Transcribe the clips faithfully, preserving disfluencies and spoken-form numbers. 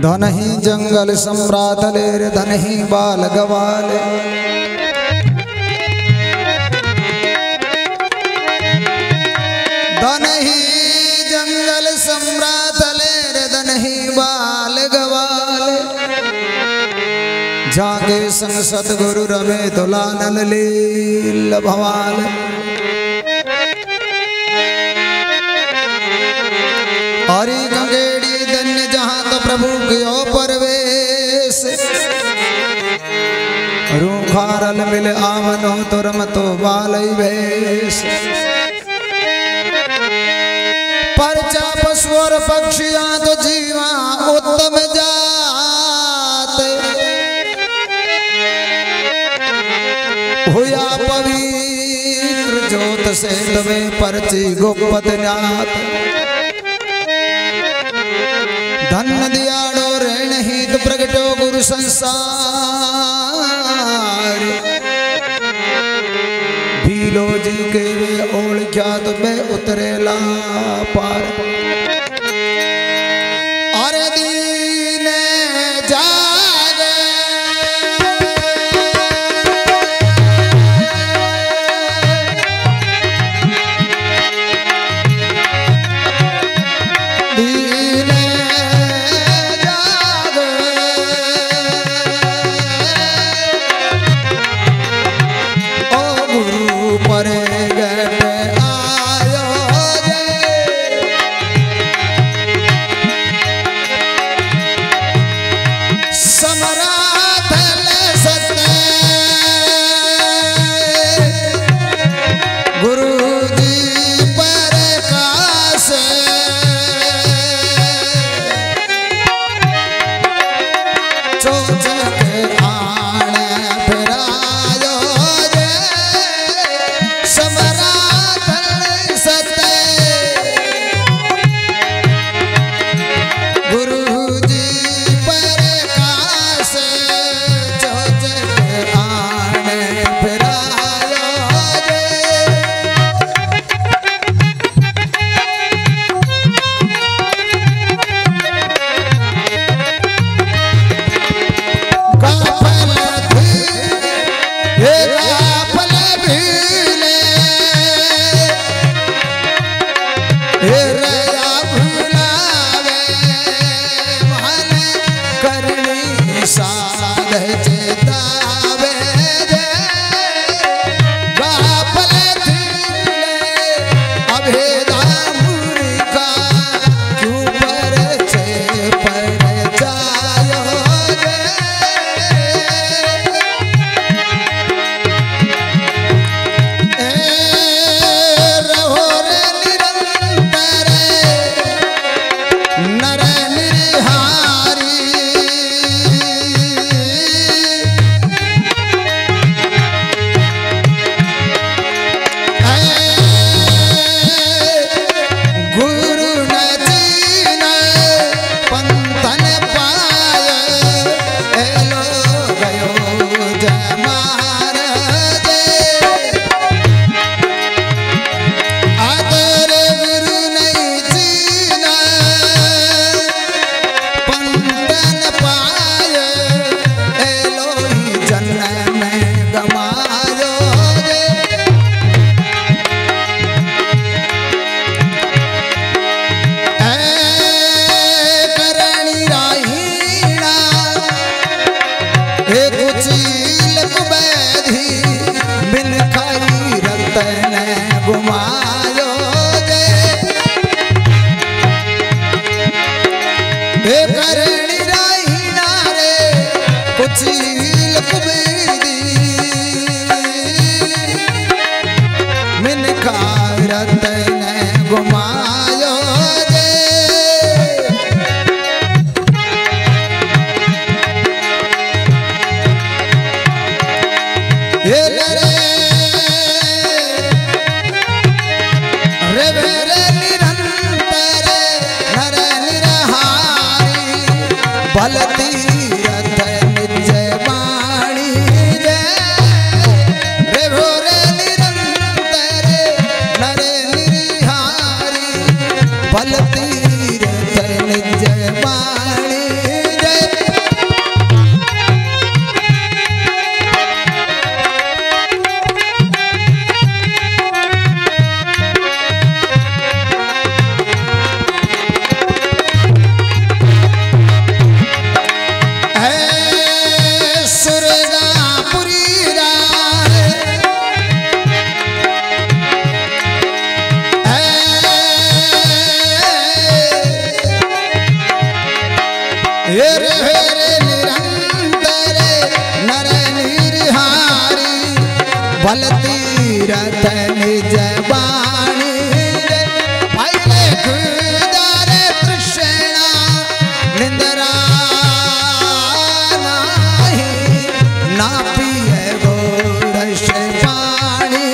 धन ही जंगल सम्राट लेर धन ही बाल गवाल धन ही जंगल सम्राट लेर धन ही बाल गवाल जागे संग सतगुरु रमे दुलानन लील भवाल हरि गंगेड़ी धन्य जहाँ तो प्रभु गयो परवेश रूखारल मिल आवनो तुरम तो बालई वेश परचा पशु और पक्षियां तो जीवा उत्तम जात हुआ पवित्र ज्योत से तुम्हें परची गुप्त न्यात धन दियाड़ो रण हित प्रगटो गुरु संसार भीलो जी के वे ओढ़ क्या तुम्हें उतरेला पार अरे दीन जागे दीन फल तीरथ निज बाणी हेर हेर निरंतर नर निर्हारी बल तीरथ निज बाणी भैले खुदार तृष्णा निंद्रा नाही ना पिए गोरस पानी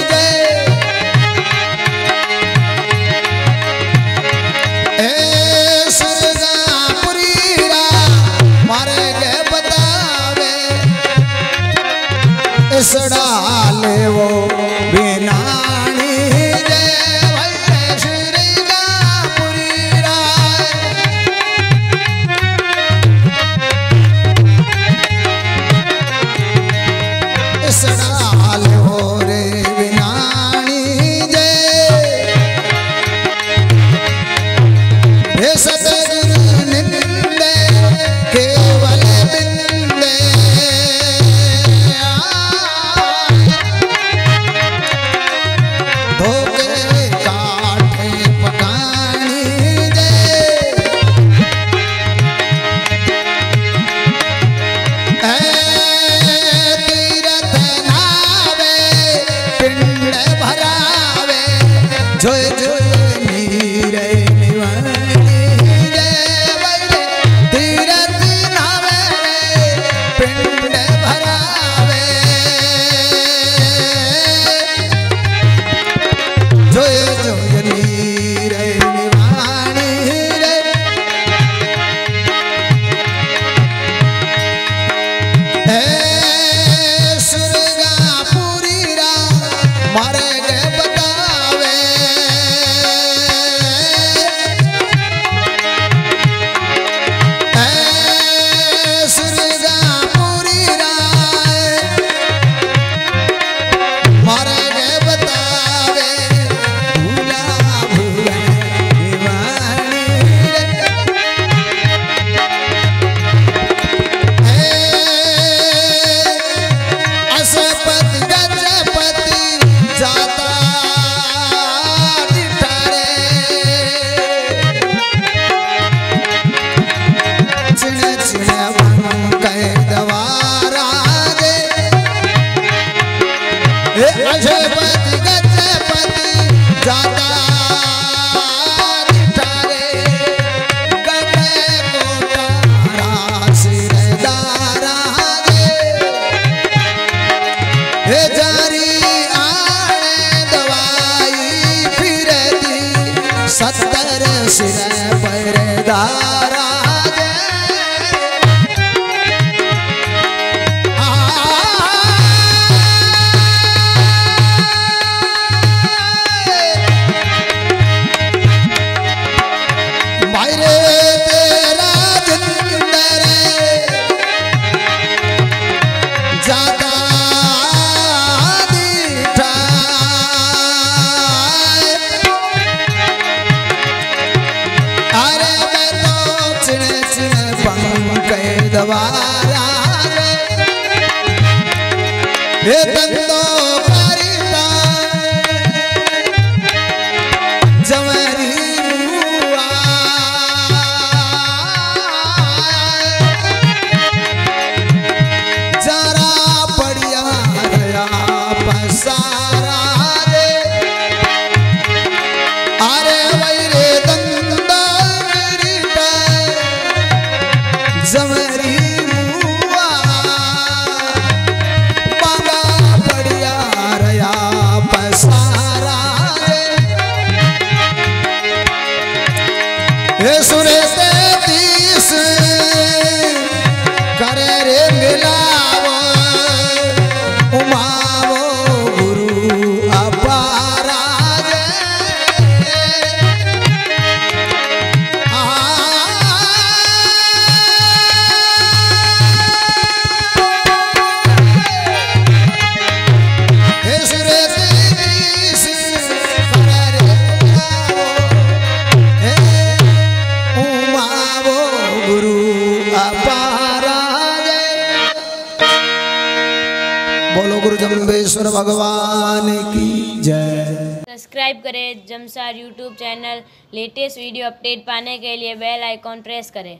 सड़ाले वो बिनानी जय भैले श्री गापुरी राय सड़ाले वो रे बिनानी जय हे सतगुरु निंदे केवल बिंदे जोय जोय नीरे निवानी जय भैले तीरथ नावे पिंड भरावे जोय जोय नीरे निवानी रे हे सुरगापुरी रा मारे गए बतावे अजपति गजपति जाता दिठारे गले कोटारा सिरदारा हे जारी आने दवाई फिर दी सत्तर सिर परदारा दवारा हे दंदो करिता जमरी मुआ जरा पड़िया गया पसारा रे अरे वैरे दंदो करिता जमरी सुरे तीस करे रे मिलावो उमावो गुरु अपारा सुरे तीस करे रे गुरु अपारा बोलो गुरु जम्बेश्वर भगवान की जय। सब्सक्राइब करें जमसार YouTube channel. Latest video update पाने के लिए बेल आइकॉन प्रेस करें।